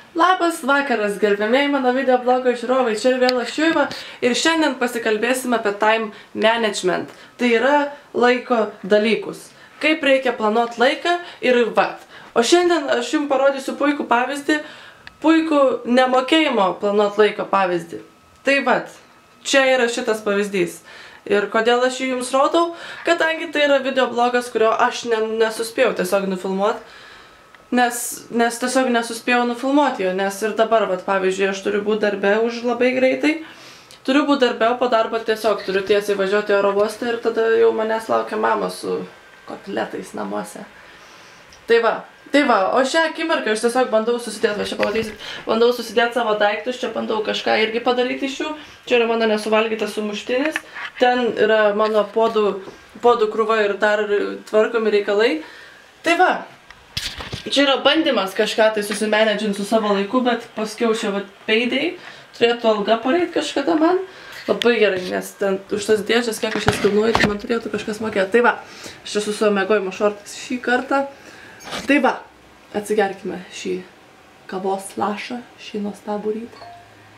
Labas vakaras, gerbėmiai mano video blogo žiūrovai, čia ir vėl aš Juiva ir šiandien pasikalbėsime apie time management. Tai yra laiko dalykus. Kaip reikia planuoti laiką ir vat. O šiandien aš jums parodysiu puikų pavyzdį, puikų nemokėjimo planuoti laiko pavyzdį. Tai vat, čia yra šitas pavyzdys. Ir kodėl aš jį jums rodau? Kadangi tai yra video blogas, kurio aš nesuspėjau tiesiog nufilmuoti. Nes tiesiog nesuspėjau nufilmuoti jo, nes ir dabar, vat, pavyzdžiui, aš turiu būti darbe už labai greitai. Turiu būti darbe, o po darbo tiesiog turiu tiesiai važiuoti į oro uostą ir tada jau manęs laukia mama su kotletais namuose. Tai va, o šią akimirką aš tiesiog bandau susidėti, va čia pamatysit, bandau susidėti savo daiktus, čia bandau kažką irgi padaryti iš jų. Čia yra mano nesuvalgytas sumuštinis, ten yra mano podų krūva ir dar tvarkomi reikalai. Tai va. Čia yra bandymas kažką tai susimenedžinti su savo laiku, bet paskiau čia vat peidėjai, turėtų alga pareiti kažkada man. Labai gerai, nes ten už tas dėžės, kiek aš jas kilnuoju, tai man turėtų kažkas mokėti. Tai va, aš esu su miegojimo šortais šį kartą. Tai va, atsigerkime šį kavos lašą, šį nuostabų rytą.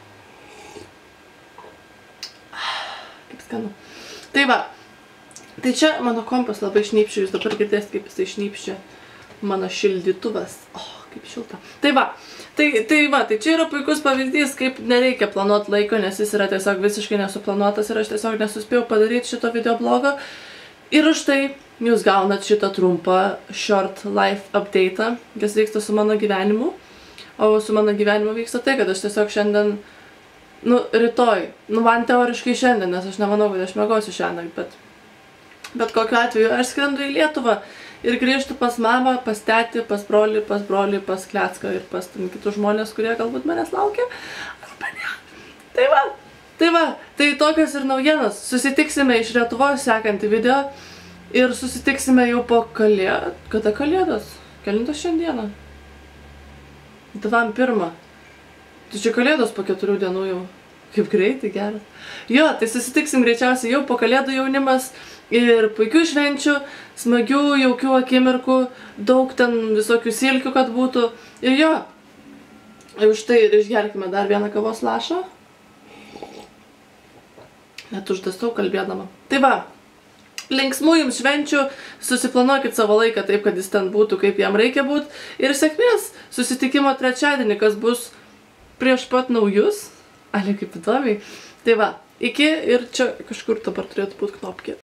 Kaip skanu. Tai va, tai čia mano kompas labai šnypščia, jūs dabar girdėsite, kaip jisai šnypščia. Mano šildytuvas. O, kaip šilta. Tai va, tai čia yra puikus pavyzdys, kaip nereikia planuoti laiko, nes jis yra tiesiog visiškai nesuplanuotas ir aš tiesiog nesuspėjau padaryti šito video blogo. Ir už tai jūs gaunat šitą trumpą short life update, kas vyksta su mano gyvenimu. O su mano gyvenimu vyksta tai, kad aš tiesiog šiandien, rytoj, man teoriškai šiandien, nes aš nemanau, kad aš miegosiu šiandien, bet kokiu atveju aš skrendu į Lietuvą. Ir grįžtu pas mamą, pas tetį, pas brolį, pas Klecką ir pas kitus žmonės, kurie galbūt manęs laukia. Arba ne. Tai va, tai tokios ir naujienos. Susitiksime iš Lietuvos sekantį video ir susitiksime jau po kalėdų. Kada kalėdos? Kelintos šiandieną? 21. Tai čia kalėdos po 4 dienų jau. Kaip greitai, geras. Jo, tai susitiksim greičiausiai jau po kalėdų jaunimas ir puikių švenčių, smagių, jaukių akimirkų, daug ten visokių silkių, kad būtų. Ir jo, už tai ir išgerkime dar vieną kavos lašą. Net uždastau kalbėdama. Tai va, linksmų jums švenčių, susiplanuokit savo laiką taip, kad jis ten būtų, kaip jam reikia būti. Ir sėkmės susitikimo trečiadienį, kas bus prieš pat naujus. Ale, kaip įdomiai. Tai va, iki ir čia kažkur dabar turėtų būti knopkė.